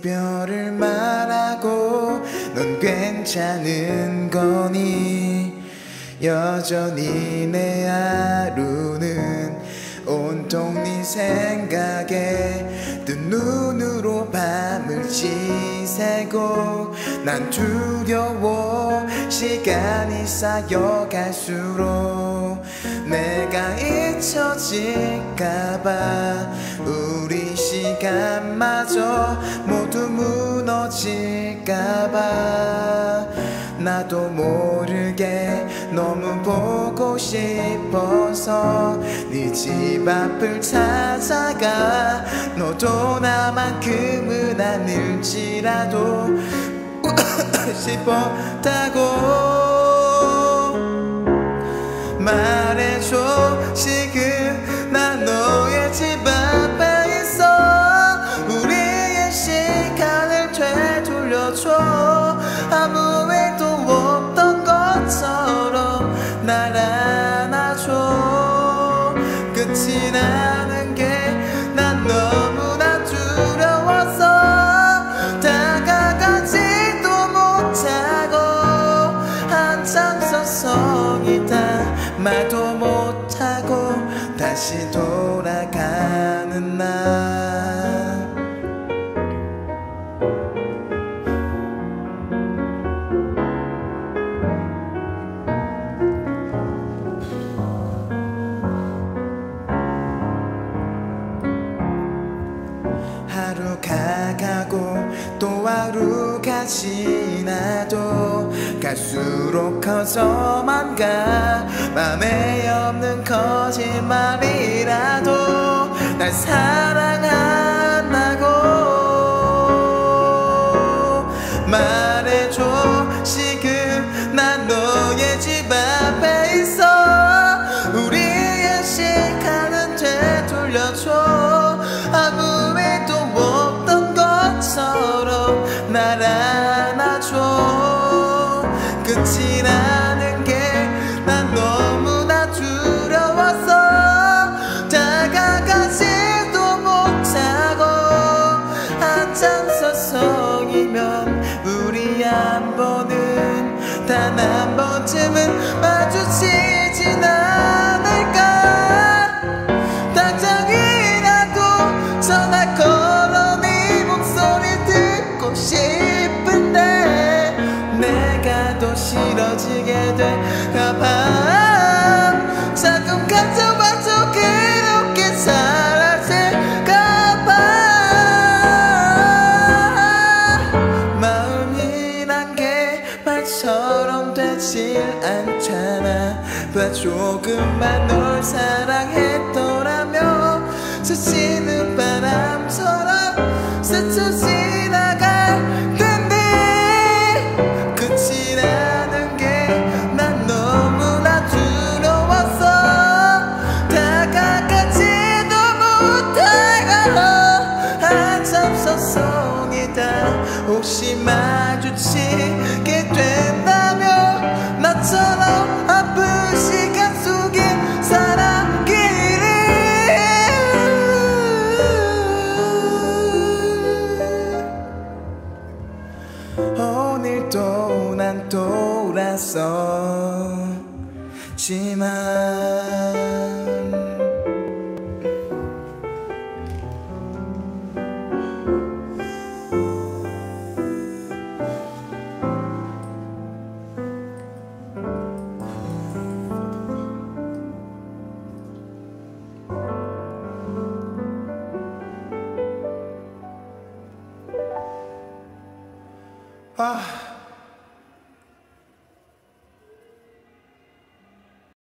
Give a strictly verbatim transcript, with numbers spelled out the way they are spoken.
이별을 말하고 넌 괜찮은 거니? 여전히 내 하루는 온통 네 생각에 뜬 눈으로 밤을 지새고 난 두려워 시간이 쌓여갈수록 내가 잊혀질까봐 우리 시간마저 모두 무너질까봐 나도 모르게 너무 보고 싶어서 네 집 앞을 찾아가 너도 나만큼은 아닐지라도 싶었다고 말해줘. 지금 난 너의 집 앞에 있어. 우리의 시간을 되돌려줘. 아무 일도 없던 것처럼 날 안아줘. 끝이 나는 게 난 너무나 두려워서 다가가지도 못하고 한참 서성이다 말도 못하고 다시 돌아가는 날. 하루가 가고 또 하루가 지나도 갈수록 커져만 가. 맘에 없는 거짓말이라도 날 사랑한다고 말해줘. 지금 난 너의 집 앞에 있어. 우리의 시간은 되돌려줘. 아무 일도 없던 것처럼 날 안아줘. 끝이 나는 게 난 너무나 두려워서 다가가지도 못하고 한참 서성이면 우리 한 번은 단 한 번쯤은 마주치진 않을까. 당장이라도 전화 걸어 네 목소리 듣고 싶은데 내가 더 싫어지게 될까봐 자꾸 가져와줘. 그렇게 사라질까봐 마음이란 게 말처럼 되질 않잖아. 봐 조금만 널 사랑했더라면 스치는 바람처럼 스쳐 지나갈 텐데 끝이 나는 게 난 너무나 두려워서 다가가지도 못하고 한참 서성이다 혹시 마주치게 된다면 나처럼 아픈 시간 속에 사람끼리 오늘도 난 돌아서지만 아